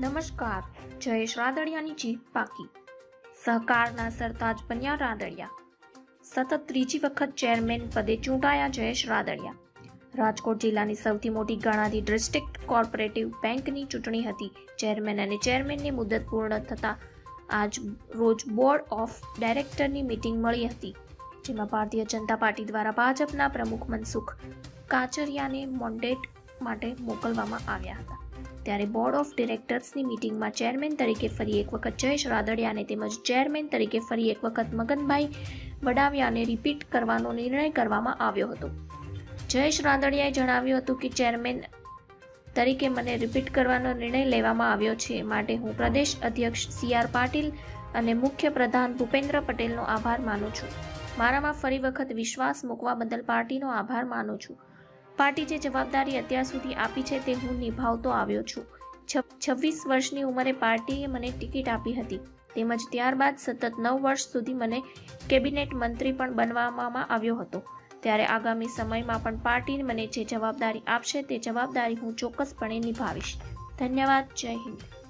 નમસ્કાર. જયેશ રાદડિયાની જીત પાકી. સહકારના સરતાજ બન્યા રાદડિયા. સતત ત્રીજી વખત ચેરમેન પદે ચૂંટાયા જયેશ રાદડિયા. રાજકોટ જિલ્લાની સૌથી મોટી ગણાતી ડિસ્ટ્રિક્ટ કોઓપરેટિવ બેંકની ચૂંટણી હતી. ચેરમેન અને ચેરમેનની મુદત પૂર્ણ થતાં આજ રોજ બોર્ડ ઓફ ડાયરેક્ટરની મીટિંગ મળી હતી, જેમાં ભારતીય જનતા પાર્ટી દ્વારા ભાજપના પ્રમુખ મનસુખ કાચરિયાને મોન્ડેટ માટે મોકલવામાં આવ્યા હતા. ત્યારે બોર્ડ ઓફ ડિરેક્ટર્સની મીટિંગમાં ચેરમેન તરીકે ફરી એક વખત જયેશ રાદડિયાને તેમજ ચેરમેન તરીકે ફરી એક વખત મગનભાઈ વડાવિયાને રિપીટ કરવાનો નિર્ણય કરવામાં આવ્યો હતો. જયેશ રાદડિયાએ જણાવ્યું હતું કે ચેરમેન તરીકે મને રિપીટ કરવાનો નિર્ણય લેવામાં આવ્યો છે, માટે હું પ્રદેશ અધ્યક્ષ CR પાટીલ અને મુખ્ય પ્રધાન ભૂપેન્દ્ર પટેલનો આભાર માનું છું. મારામાં ફરી વખત વિશ્વાસ મૂકવા બદલ પાર્ટીનો આભાર માનું છું. પાર્ટી જે જવાબદારી અત્યાર સુધી આપી છે તે હું નિભાવતો આવ્યો છું. 26 વર્ષની ઉંમરે પાર્ટીએ મને ટિકિટ આપી હતી, તેમજ ત્યારબાદ સતત 9 વર્ષ સુધી મને કેબિનેટ મંત્રી પણ બનવામાં આવ્યો હતો. ત્યારે આગામી સમયમાં પણ પાર્ટી મને જે જવાબદારી આપશે તે જવાબદારી હું ચોક્કસપણે નિભાવીશ. ધન્યવાદ. જય હિન્દ.